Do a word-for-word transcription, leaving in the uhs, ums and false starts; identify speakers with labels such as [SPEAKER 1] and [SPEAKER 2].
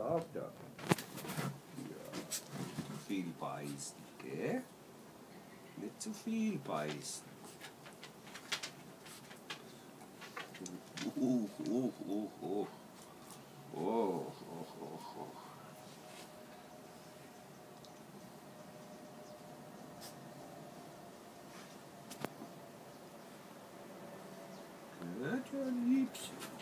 [SPEAKER 1] Prawda. Ja. Viel beißen, gell? Nicht zu viel beißen. Oh, oh, oh, oh. Oh, oh, oh, oh. Gut, ja, Liebchen.